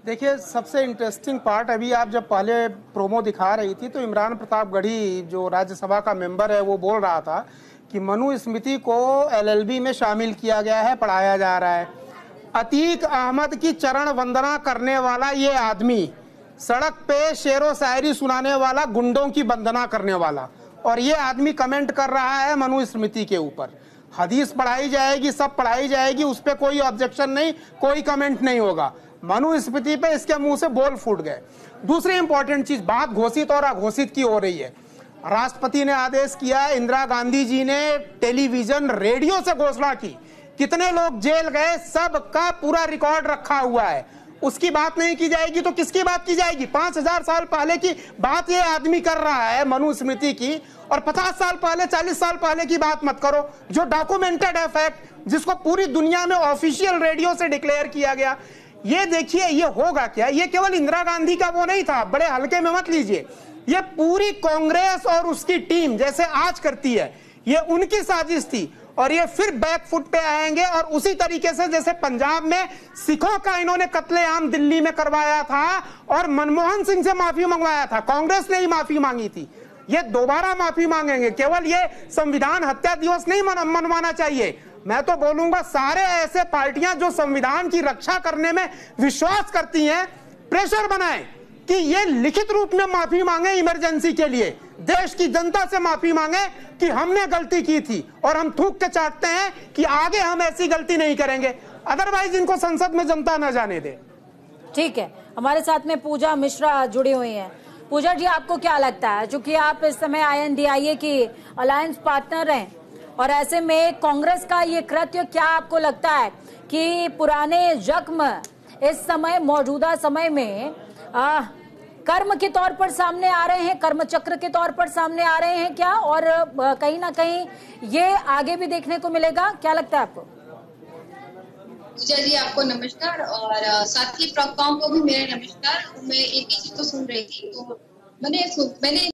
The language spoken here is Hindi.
देखिए, सबसे इंटरेस्टिंग पार्ट अभी आप जब पहले प्रोमो दिखा रही थी तो इमरान प्रताप गढ़ी जो राज्यसभा का मेंबर है वो बोल रहा था कि मनु स्मृति को एलएलबी में शामिल किया गया है, पढ़ाया जा रहा है। अतीक अहमद की चरण वंदना करने वाला ये आदमी, सड़क पे शेरो शायरी सुनाने वाला, गुंडों की वंदना करने वाला, और ये आदमी कमेंट कर रहा है मनु स्मृति के ऊपर। हदीस पढ़ाई जाएगी, सब पढ़ाई जाएगी, उस पर कोई ऑब्जेक्शन नहीं, कोई कमेंट नहीं होगा। मनु स्मृति पे इसके मुंह से बोल फूट गए। दूसरी इंपॉर्टेंट चीज, बात घोषित और अघोषित की हो रही है। राष्ट्रपति ने आदेश किया, इंदिरा गांधी जी ने टेलीविजन रेडियो से घोषणा की, कितने लोग जेल गए सबका पूरा रिकॉर्ड रखा हुआ है। उसकी बात नहीं की जाएगी तो किसकी बात की जाएगी? 5000 साल पहले की बात ये आदमी कर रहा है मनु स्मृति की, और 50 साल पहले 40 साल पहले की बात मत करो, जो डॉक्यूमेंटेड है फैक्ट, जिसको पूरी दुनिया में ऑफिशियल रेडियो से डिक्लेयर किया गया। ये देखिए ये होगा क्या, ये केवल इंदिरा गांधी का वो नहीं था, बड़े हल्के में मत लीजिए। ये पूरी कांग्रेस और उसकी टीम जैसे आज करती है, ये उनकी साजिश थी, और ये फिर बैक फुट पे आएंगे। और उसी तरीके से जैसे पंजाब में सिखों का इन्होंने कत्लेआम दिल्ली में करवाया था और मनमोहन सिंह से माफी मंगवाया था, कांग्रेस ने ही माफी मांगी थी, ये दोबारा माफी मांगेंगे। केवल ये संविधान हत्या दिवस नहीं मनवाना चाहिए, मैं तो बोलूंगा सारे ऐसे पार्टियां जो संविधान की रक्षा करने में विश्वास करती हैं, प्रेशर बनाएं कि ये लिखित रूप में माफी मांगे, इमरजेंसी के लिए देश की जनता से माफी मांगे कि हमने गलती की थी, और हम थूक के चाटते हैं कि आगे हम ऐसी गलती नहीं करेंगे। अदरवाइज इनको संसद में जनता न जाने दे। ठीक है, हमारे साथ में पूजा मिश्रा जुड़ी हुई हैं। पूजा जी, आपको क्या लगता है, चूंकि आप इस समय INDIA की अलायंस पार्टनर हैं, और ऐसे में कांग्रेस का ये कृत्य, क्या आपको लगता है कि पुराने जख्म इस समय मौजूदा समय में कर्म के तौर पर सामने आ रहे हैं, कर्म चक्र के तौर पर सामने आ रहे हैं क्या, और कहीं ना कहीं ये आगे भी देखने को मिलेगा? क्या लगता है आपको? पूजा जी, आपको नमस्कार, और साथ ही प्रॉक्टॉम को भी मेरा नमस्कार। मैं एक ही चीज तो सुन रही थी, तो मैंने